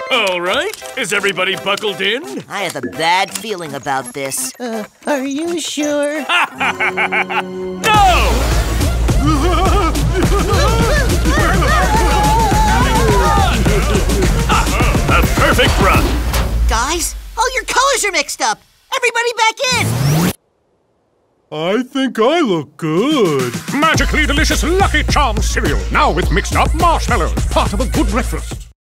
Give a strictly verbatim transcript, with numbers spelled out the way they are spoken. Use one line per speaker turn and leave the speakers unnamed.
All right, is everybody buckled in?
I have a bad feeling about this.
Uh, are you sure?
No! A perfect run!
Guys, all your colors are mixed up. Everybody back in!
I think I look good.
Magically delicious Lucky Charms cereal, now with mixed up marshmallows, part of a good breakfast.